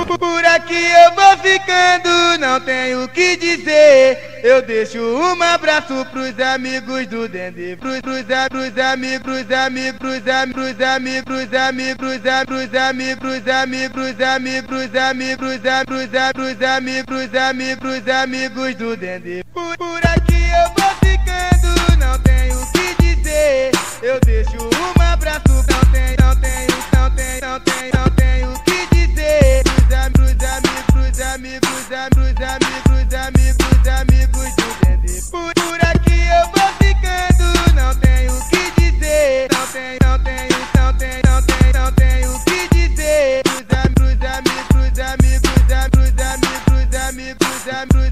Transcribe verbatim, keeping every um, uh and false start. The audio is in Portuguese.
Por aqui eu vou ficando, não tenho o que dizer. Eu deixo um abraço pros amigos do Dendê, pros, pros, pros amigos, pros amigos, pros amigos, pros amigos, pros amigos, pros amigos, pros amigos, pros amigos, pros amigos, pros amigos, pros amigos, pros amigos, pros amigos do Dendê. Por, por aqui eu vou ficando, não tenho o que dizer. Eu deixo um abraço, não tenho, não tenho, não tenho, não tenho, não tenho o que dizer. Pros amigos, pros amigos, pros amigos, pros amigos, pros amigos, pros amigos do Dendê. Por, por aqui eu vou ficando, não tenho o que dizer. Não tenho, não tenho, não tenho, não tenho, não tenho o que dizer. Pros amigos, pros amigos, pros amigos, pros amigos, pros amigos, pros amigos, pros amigos.